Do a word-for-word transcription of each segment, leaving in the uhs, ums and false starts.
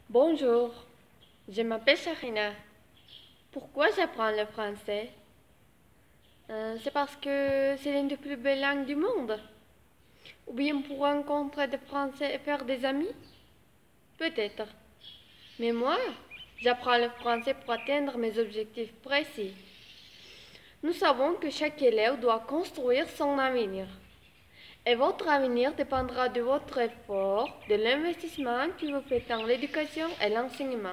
Bonjour, je m'appelle Sharina. Pourquoi j'apprends le français? Euh, c'est parce que c'est l'une des plus belles langues du monde. Ou bien pour rencontrer des Français et faire des amis? Peut-être. Mais moi, j'apprends le français pour atteindre mes objectifs précis. Nous savons que chaque élève doit construire son avenir. Et votre avenir dépendra de votre effort, de l'investissement que vous faites dans l'éducation et l'enseignement.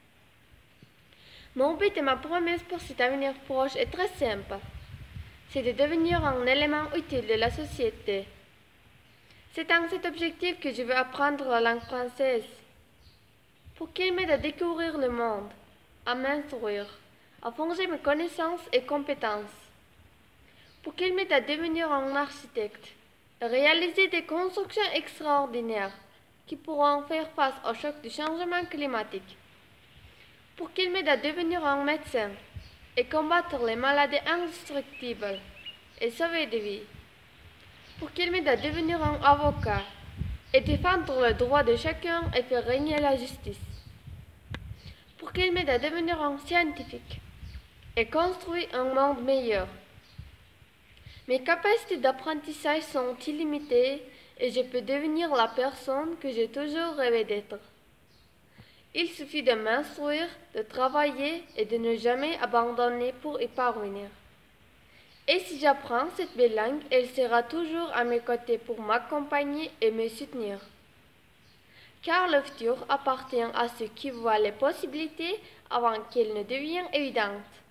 Mon but et ma promesse pour cet avenir proche est très simple. C'est de devenir un élément utile de la société. C'est dans cet objectif que je veux apprendre la langue française, pour qu'elle m'aide à découvrir le monde, à m'instruire, à forger mes connaissances et compétences, pour qu'elle m'aide à devenir un architecte et réaliser des constructions extraordinaires qui pourront faire face au choc du changement climatique, pour qu'elle m'aide à devenir un médecin et combattre les maladies indestructibles et sauver des vies, pour qu'il m'aide à devenir un avocat et défendre le droit de chacun et faire régner la justice, pour qu'il m'aide à devenir un scientifique et construire un monde meilleur. Mes capacités d'apprentissage sont illimitées et je peux devenir la personne que j'ai toujours rêvé d'être. Il suffit de m'instruire, de travailler et de ne jamais abandonner pour y parvenir. Et si j'apprends cette belle langue, elle sera toujours à mes côtés pour m'accompagner et me soutenir. Car le futur appartient à ceux qui voient les possibilités avant qu'elles ne deviennent évidentes.